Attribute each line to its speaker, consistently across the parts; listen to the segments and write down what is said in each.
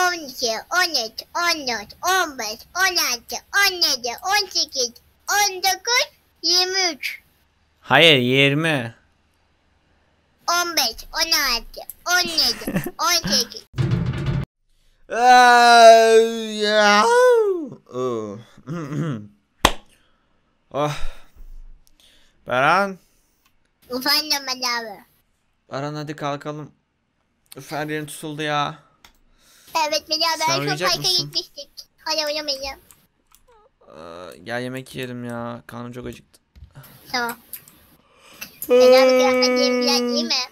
Speaker 1: 12, 13, 14, 15, 16, 17, 18, 19, 23.
Speaker 2: Hayır 20.
Speaker 1: 15, 16, 17, 18.
Speaker 2: Oh. Baran.
Speaker 1: Efendim abi.
Speaker 2: Baran hadi kalkalım. Üf, her yerin tutuldu ya.
Speaker 1: Evet abi,
Speaker 2: Sen
Speaker 1: en son
Speaker 2: uyuyacak
Speaker 1: parka
Speaker 2: mısın?
Speaker 1: gitmiştik. Hadi uyumayacağım.
Speaker 2: Gel yemek yiyelim ya. Karnım çok acıktı.
Speaker 1: Tamam. Abi kıyafetlerim biraz iyi mi?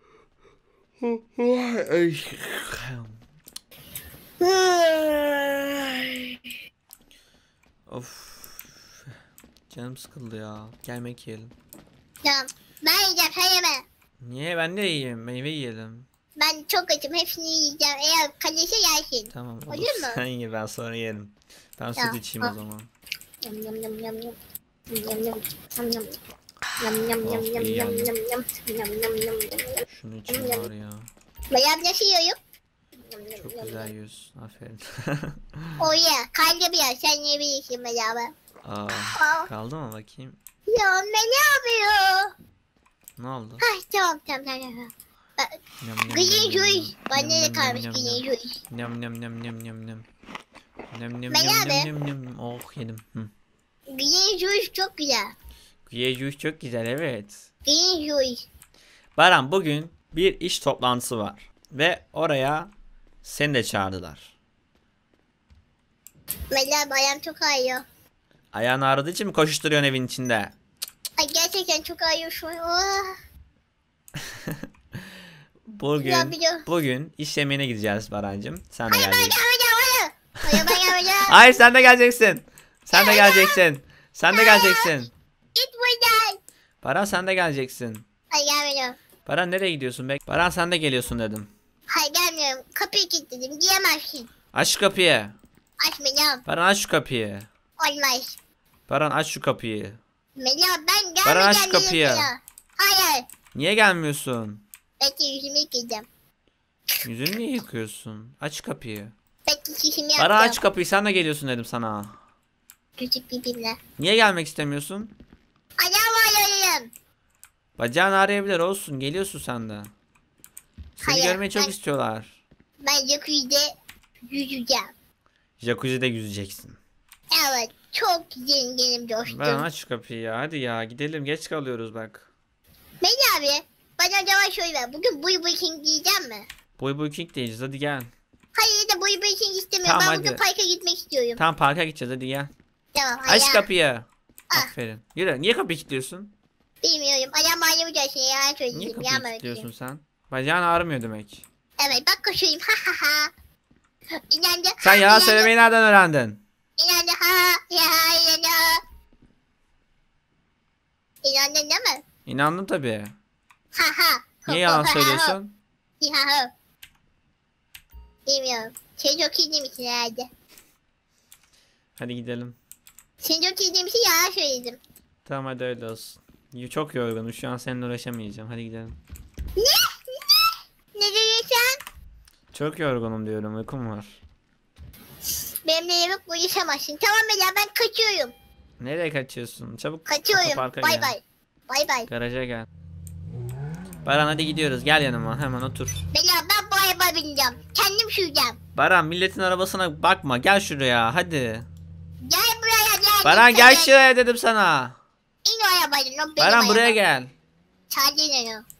Speaker 2: Of. Canım sıkıldı ya. Gel yemek yiyelim.
Speaker 1: Tamam. Ben yiyeceğim, sen yeme.
Speaker 2: Niye? Ben de yiyeyim. Meyve yiyelim.
Speaker 1: Ben çok açım, hepsini yiyeceğim. Eğer kalırsa yersin.
Speaker 2: Tamam olur.
Speaker 1: Olur mu?
Speaker 2: Sen ye, ben sonra yerim. Ben
Speaker 1: Tamam,
Speaker 2: süt içeyim o
Speaker 1: al.
Speaker 2: zaman.
Speaker 1: Yam yam yam yam yam. Yam yam yam yam. Yam yam
Speaker 2: Oh,
Speaker 1: yam yam
Speaker 2: iyi
Speaker 1: yam
Speaker 2: yani.
Speaker 1: yam yam. Yam yam yam yam.
Speaker 2: Şunu içeyim var ya.
Speaker 1: Bayağı nasıl yiyorum?
Speaker 2: Çok güzel yiyorsun. Aferin.
Speaker 1: Oh yeah, kaldı biraz. Sen yiyebilirsin beraber.
Speaker 2: Kaldı mı bakayım?
Speaker 1: Ya ne yapıyor?
Speaker 2: Ne oldu?
Speaker 1: Hah tamam. Green juice. Bende de kalmış green juice.
Speaker 2: Nem nem nem nem nem nem. Nem nem
Speaker 1: Ben
Speaker 2: nem
Speaker 1: abi.
Speaker 2: nem nem nem. Oh yedim. Hı.
Speaker 1: Green juice çok güzel.
Speaker 2: Juice çok güzel evet.
Speaker 1: Green juice.
Speaker 2: Baran bugün bir iş toplantısı var. Ve oraya seni de çağırdılar.
Speaker 1: Bela bayam çok ağrıyor.
Speaker 2: Ayağın ağrıdığı için mi koşuşturuyorsun evin içinde?
Speaker 1: Ay gerçekten çok ağrıyor şu an. Oh.
Speaker 2: Bugün iş yemeğine gideceğiz Barancığım. Sen de
Speaker 1: Hayır ben
Speaker 2: geleceksin.
Speaker 1: gelmeyeceğim.
Speaker 2: Hayır sen de geleceksin. Sen de geleceksin. Sen de geleceksin.
Speaker 1: Git buradan.
Speaker 2: Baran sen de geleceksin.
Speaker 1: Hayır gelmiyorum.
Speaker 2: Baran nereye gidiyorsun be? Baran sen de geliyorsun dedim.
Speaker 1: Hayır gelmiyorum. Kapıyı kilitledim. Giyemezsin.
Speaker 2: Aç şu kapıyı.
Speaker 1: Açmayacağım.
Speaker 2: Baran aç şu kapıyı.
Speaker 1: Olmaz.
Speaker 2: Baran aç şu kapıyı.
Speaker 1: Mela ben gelmeyeceğim.
Speaker 2: Baran aç şu kapıyı.
Speaker 1: Hayır.
Speaker 2: Niye gelmiyorsun?
Speaker 1: Belki yüzümü yıkayacağım.
Speaker 2: Yüzünü niye yıkıyorsun? Aç kapıyı.
Speaker 1: Belki şişimi yapacağım.
Speaker 2: Baran aç kapıyı sen de geliyorsun dedim sana.
Speaker 1: Küçük bibimle.
Speaker 2: Niye gelmek istemiyorsun?
Speaker 1: Ayağım ağrıyorum.
Speaker 2: Bacağın ağrıyabilir olsun. Geliyorsun sen de. Seni
Speaker 1: Hayır,
Speaker 2: görmeyi çok
Speaker 1: ben-
Speaker 2: istiyorlar.
Speaker 1: Ben jacuzzi'de yüzeceğim.
Speaker 2: Jacuzzi'de yüzeceksin.
Speaker 1: Evet. Çok zenginim dostum.
Speaker 2: Baran aç şu kapıyı ya. Hadi ya gidelim. Geç kalıyoruz bak.
Speaker 1: Mela abi. Bana cevap şöyle ver. Bugün buy buy king giyeceğim mi?
Speaker 2: Boy King diyeceğiz. Hadi gel.
Speaker 1: Hayır da buy buy king istemiyorum.
Speaker 2: Tamam,
Speaker 1: Ben bugün
Speaker 2: hadi.
Speaker 1: parka gitmek istiyorum.
Speaker 2: Tam parka gideceğiz. Hadi gel.
Speaker 1: Tamam.
Speaker 2: Aç
Speaker 1: ayağı-
Speaker 2: kapıyı.
Speaker 1: Ah.
Speaker 2: Aferin. Yürü. Niye kapıyı kilitliyorsun?
Speaker 1: Bilmiyorum. Ayağım ağrımayacaksın. Yalan
Speaker 2: Niye
Speaker 1: söyleyeceğim.
Speaker 2: kapıyı
Speaker 1: Yalan
Speaker 2: kilitliyorsun
Speaker 1: söyleyeceğim.
Speaker 2: sen? Bacağın ağrımıyor demek.
Speaker 1: Evet bak koşuyum. Ha ha ha. İnandı.
Speaker 2: Sen yalan söylemeyi nereden öğrendin?
Speaker 1: İnandı. Ha ya inandı. İnandın değil mi?
Speaker 2: İnandım tabii.
Speaker 1: Ha ha.
Speaker 2: Niye yalan söylüyorsun?
Speaker 1: Ha ha. Bilmiyorum. Seni çok iyi misin herhalde?
Speaker 2: Hadi gidelim.
Speaker 1: Seni çok iyi misin yalan söyledim.
Speaker 2: Tamam hadi öyle olsun. Çok yorgunum. Şu an seninle uğraşamayacağım. Hadi gidelim.
Speaker 1: Ne? Ne diyorsun?
Speaker 2: Çok yorgunum diyorum. Uykum var.
Speaker 1: Benimle yemek uyuşamazsın. Tamam Bela ben kaçıyorum.
Speaker 2: Nereye kaçıyorsun? Çabuk
Speaker 1: Kaçıyorum.
Speaker 2: otoparka
Speaker 1: Bay
Speaker 2: gel.
Speaker 1: bay. Bay bay.
Speaker 2: Garaja gel. Baran hadi gidiyoruz. Gel yanıma. Hemen otur.
Speaker 1: Bela ben bu araba bineceğim. Kendim süreceğim.
Speaker 2: Baran milletin arabasına bakma. Gel şuraya. Hadi.
Speaker 1: Gel buraya gel.
Speaker 2: Baran gel şuraya dedim sana.
Speaker 1: İn o arabadan. O benim
Speaker 2: Baran buraya
Speaker 1: arabam.
Speaker 2: gel.
Speaker 1: Sadece o.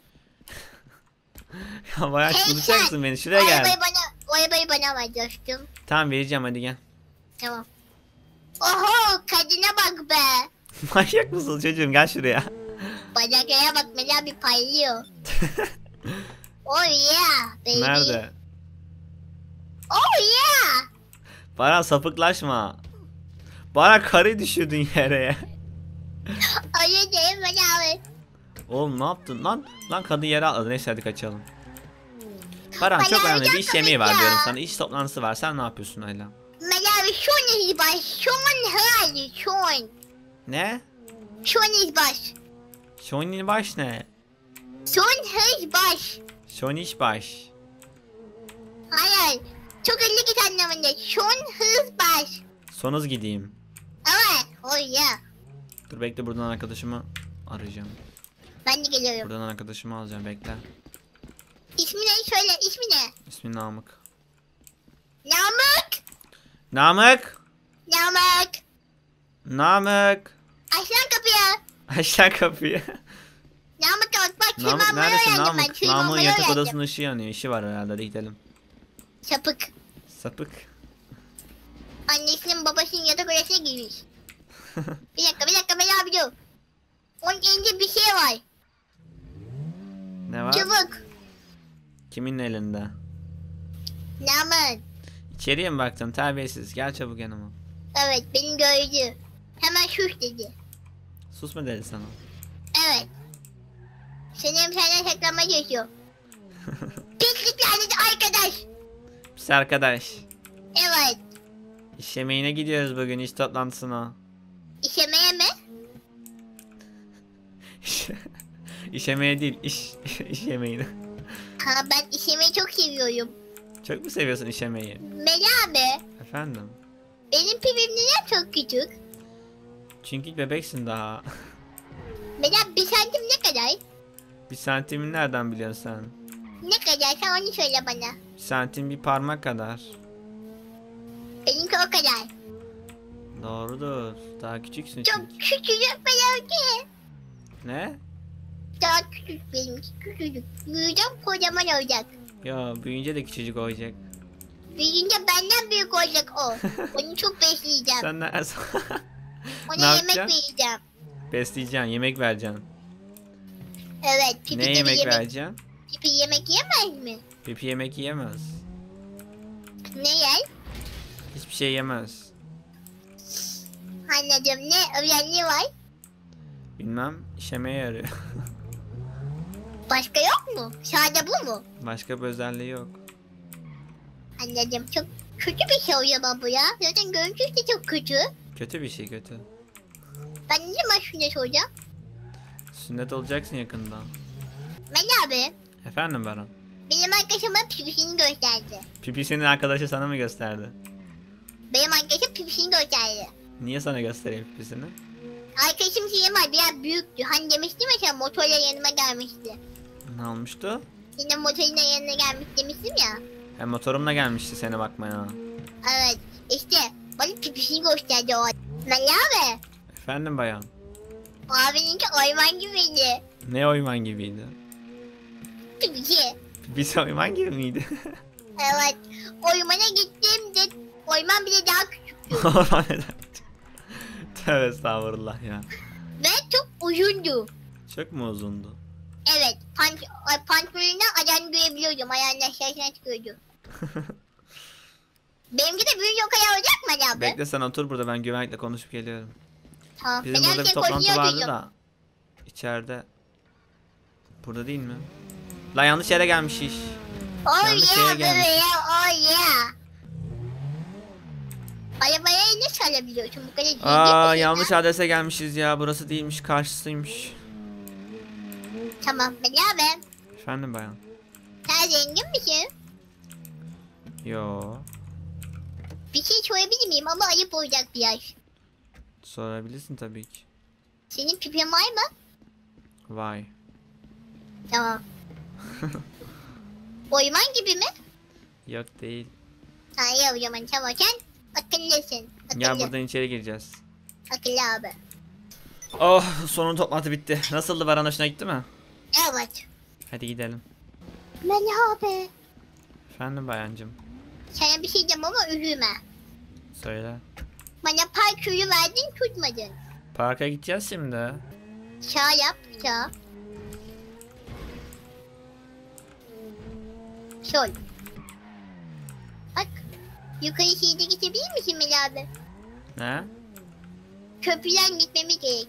Speaker 2: Ya bayağı
Speaker 1: Hey
Speaker 2: çıldırtacaksın
Speaker 1: sen,
Speaker 2: beni. Şuraya gel.
Speaker 1: O arabayı bana ver dostum.
Speaker 2: Tamam vereceğim hadi gel.
Speaker 1: Tamam. Oho kadına bak be.
Speaker 2: Manyak mısın çocuğum gel şuraya.
Speaker 1: Bacaklara bak Mela bir paylıyor. Oh yeah baby.
Speaker 2: Nerede?
Speaker 1: Oh yeah.
Speaker 2: Baran sapıklaşma. Baran karıyı düşürdün yere.
Speaker 1: Öyle değil Mela abi.
Speaker 2: Oğlum ne yaptın lan? Lan kadın yere atladı. Neyse hadi kaçalım. Baran
Speaker 1: Bana
Speaker 2: çok önemli bir
Speaker 1: hocam
Speaker 2: iş yemeği var
Speaker 1: kapatacağım.
Speaker 2: diyorum sana. İş toplantısı var. Sen ne yapıyorsun Ayla?
Speaker 1: Mela abi son iz baş. Son hali son.
Speaker 2: Ne?
Speaker 1: Son iz baş.
Speaker 2: Şonin baş ne?
Speaker 1: Son hız baş.
Speaker 2: Şoniş baş.
Speaker 1: Hayır. Çok hızlı git anlamında. Son hız baş.
Speaker 2: Son hız gideyim.
Speaker 1: Evet. Oh yeah.
Speaker 2: Dur bekle, buradan arkadaşımı arayacağım.
Speaker 1: Ben de geliyorum.
Speaker 2: Buradan arkadaşımı alacağım, bekle.
Speaker 1: İsmi ne? Söyle. İsmi ne?
Speaker 2: İsmi Namık.
Speaker 1: Namık.
Speaker 2: Namık!
Speaker 1: Namık.
Speaker 2: Namık!
Speaker 1: Açlan kapıyı.
Speaker 2: Aşağı kapıyı.
Speaker 1: Namık bak.
Speaker 2: Namık
Speaker 1: Tırmanmayı
Speaker 2: neredesin
Speaker 1: öğrendim ben.
Speaker 2: Namık?
Speaker 1: Tırmanmayı
Speaker 2: Namık'ın yatak
Speaker 1: öğrendim.
Speaker 2: odasının ışığı yanıyor. İşi var herhalde, hadi gidelim.
Speaker 1: Sapık.
Speaker 2: Sapık.
Speaker 1: Annesinin babasının yatak odasına girmiş. Bir dakika ben abi dur. Onun elinde bir şey var.
Speaker 2: Ne var?
Speaker 1: Çabuk.
Speaker 2: Kimin elinde?
Speaker 1: Namık.
Speaker 2: İçeriye mi baktın? Terbiyesiz. Gel çabuk yanıma.
Speaker 1: Evet beni gördü. Hemen sus dedi.
Speaker 2: Sus mu dedi sana?
Speaker 1: Evet. Sanırım senden saklanma çalışıyor. Pislik lanet arkadaş.
Speaker 2: Pis arkadaş.
Speaker 1: Evet.
Speaker 2: İş yemeğine gidiyoruz bugün, iş toplantısına.
Speaker 1: İşemeye mi?
Speaker 2: İş yemeği değil, iş yemeğine.
Speaker 1: Ha ben işemeyi çok seviyorum.
Speaker 2: Çok mu seviyorsun iş yemeği?
Speaker 1: Meli abi.
Speaker 2: Efendim?
Speaker 1: Benim pipim neden çok küçük?
Speaker 2: Çünkü bebeksin daha.
Speaker 1: Meli abi 1 santim ne kadar?
Speaker 2: 1 santimin nereden biliyorsun sen?
Speaker 1: Ne kadar sen onu söyle bana.
Speaker 2: 1 santim bir parmak kadar.
Speaker 1: Benimki o kadar.
Speaker 2: Doğrudur. Daha küçüksün
Speaker 1: Çok
Speaker 2: çünkü.
Speaker 1: küçücük benimki.
Speaker 2: Ne?
Speaker 1: Daha küçük benimki küçücük. Büyüyeceğim kocaman olacak.
Speaker 2: Ya büyüyünce de küçücük olacak.
Speaker 1: Büyüyünce benden büyük olacak o. Onu çok besleyeceğim.
Speaker 2: Sen ne?
Speaker 1: Ona
Speaker 2: ne
Speaker 1: yemek
Speaker 2: yapacaksın?
Speaker 1: vereceğim.
Speaker 2: Besleyeceksin, yemek vereceksin.
Speaker 1: Evet pipi
Speaker 2: Ne
Speaker 1: de bir
Speaker 2: yemek vereceksin?
Speaker 1: Pipi yemek yemez mi?
Speaker 2: Pipi yemek yiyemez.
Speaker 1: Ne yer?
Speaker 2: Hiçbir şey yemez.
Speaker 1: Anladım ne özelliği var?
Speaker 2: Bilmem, işemeye yarıyor.
Speaker 1: Başka yok mu? Sadece bu mu?
Speaker 2: Başka bir özelliği yok.
Speaker 1: Anladım çok kötü bir şey oluyor ama bu ya. Zaten görüntüsü de çok kötü.
Speaker 2: Kötü bir şey, kötü.
Speaker 1: Ben ne zaman sünnet olacağım?
Speaker 2: Sünnet olacaksın yakında.
Speaker 1: Ben abi.
Speaker 2: Efendim Baran?
Speaker 1: Benim arkadaşıma pipisini gösterdi.
Speaker 2: Pipisinin arkadaşı sana mı gösterdi?
Speaker 1: Benim arkadaşım pipisini gösterdi.
Speaker 2: Niye sana göstereyim pipisini?
Speaker 1: Arkadaşım şeyim var biraz büyüktü. Hani demiştim ya sen motorla yanıma gelmişti.
Speaker 2: Ne olmuştu?
Speaker 1: Yine motorla yanına gelmiş demiştim ya.
Speaker 2: Motorumla gelmişti seni bakmaya.
Speaker 1: Evet işte bana pipisini gösterdi o. Meli abi.
Speaker 2: Efendim bayan?
Speaker 1: Abininki hayvan gibiydi.
Speaker 2: Ne oyman gibiydi?
Speaker 1: Pipisi.
Speaker 2: Pipisi oyman gibi miydi?
Speaker 1: Evet. Ormana gittim de orman bile daha küçüktü.
Speaker 2: Orman neden? Tövbe estağfurullah ya.
Speaker 1: Ve çok uzundu.
Speaker 2: Çok mu uzundu?
Speaker 1: Evet. Pantolonundan ayağını görebiliyordum. Ayağının aşağısına çıkıyordu. Benimki de büyük yok ayağı olacak mı Ali abi?
Speaker 2: Bekle sen otur burada, ben güvenlikle konuşup geliyorum.
Speaker 1: Tamam.
Speaker 2: Bizim
Speaker 1: Ben
Speaker 2: burada bir
Speaker 1: seni
Speaker 2: toplantı
Speaker 1: koşuya
Speaker 2: vardı
Speaker 1: atacağım.
Speaker 2: da. İçeride. Burada değil mi? La yanlış yere gelmiş iş.
Speaker 1: Oh
Speaker 2: Yanlış
Speaker 1: yeah
Speaker 2: yere gelmiş.
Speaker 1: bebeğim. Oh yeah. Arabaya ne çalabiliyorsun? Bu kadar zengin
Speaker 2: Aa
Speaker 1: misin
Speaker 2: yanlış
Speaker 1: ya?
Speaker 2: adrese gelmişiz ya. Burası değilmiş, karşısıymış.
Speaker 1: Tamam Ali abi.
Speaker 2: Efendim bayan?
Speaker 1: Sen zengin misin?
Speaker 2: Yo.
Speaker 1: Bir şey sorabilir miyim ama ayıp olacak biraz.
Speaker 2: Sorabilirsin tabii ki.
Speaker 1: Senin pipin var mı?
Speaker 2: Vay.
Speaker 1: Tamam. Oyman gibi mi?
Speaker 2: Yok değil.
Speaker 1: Hayır o zaman tamam sen akıllısın.
Speaker 2: Gel
Speaker 1: Akıllı.
Speaker 2: buradan içeri gireceğiz.
Speaker 1: Akıllı abi.
Speaker 2: Oh sonun toplantı bitti. Nasıldı, Baran, hoşuna gitti mi?
Speaker 1: Evet.
Speaker 2: Hadi gidelim.
Speaker 1: Ben abi.
Speaker 2: Efendim bayancım.
Speaker 1: Sana bir şey diyeceğim ama üzülme.
Speaker 2: Söyle.
Speaker 1: Bana parkürü verdin tutmadın.
Speaker 2: Parka gideceğiz şimdi.
Speaker 1: Sağ yap sağ. Sol. Bak. Yukarı şeyde gidebilir misin Meli abi?
Speaker 2: Ne?
Speaker 1: Köprüden gitmemiz gerek.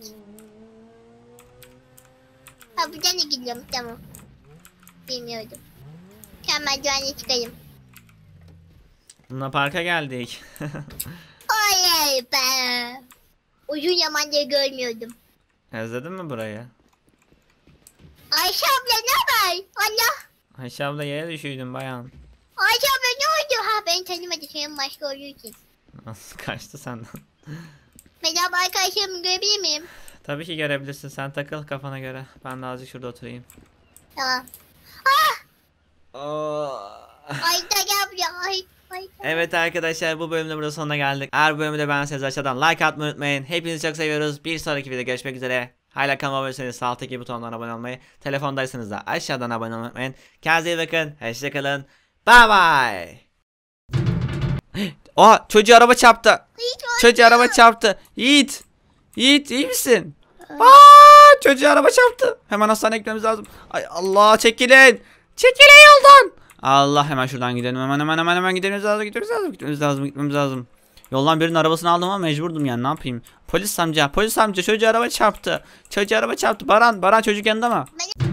Speaker 1: Ha buradan da gidiyorum tamam. Bilmiyordum. Sen merdivenle çıkayım.
Speaker 2: Bununla parka geldik.
Speaker 1: Oley be. Uzun zamandır görmüyordum.
Speaker 2: Özledin mi burayı?
Speaker 1: Ayşe abla ne haber? Allah.
Speaker 2: Ayşe abla yere düşüydün bayan.
Speaker 1: Ayşe abla ne oldu? Ha ben beni tanımadı senin başka olduğu için.
Speaker 2: Nasıl kaçtı senden?
Speaker 1: Merhaba arkadaşlarımı görebilir miyim?
Speaker 2: Tabii ki görebilirsin. Sen takıl kafana göre. Ben de azıcık şurada oturayım.
Speaker 1: Tamam. Ay da gel ya. Ay.
Speaker 2: Evet arkadaşlar, bu bölümde burada sonuna geldik. Eğer bu bölümde beğendiyseniz aşağıdan like atmayı unutmayın. Hepinizi çok seviyoruz. Bir sonraki videoda görüşmek üzere. Hala kanalıma abone değilseniz sağ alttaki butondan abone olmayı, telefondaysanız da aşağıdan abone olmayı unutmayın. Kendinize iyi bakın. Hoşçakalın. Bye bye. Oha, çocuğu araba çarptı. Çocuğu araba çarptı. Yiğit. Yiğit, iyi misin? Çocuğu araba çarptı. Hemen hastaneye gitmemiz lazım. Ay Allah, çekilin. Çekilin yoldan. Allah, hemen şuradan gidelim. Hemen gitmemiz lazım. Yoldan birinin arabasını aldım ama mecburdum, yani ne yapayım? Polis amca çocuğu araba çarptı. Baran çocuk yanında mı?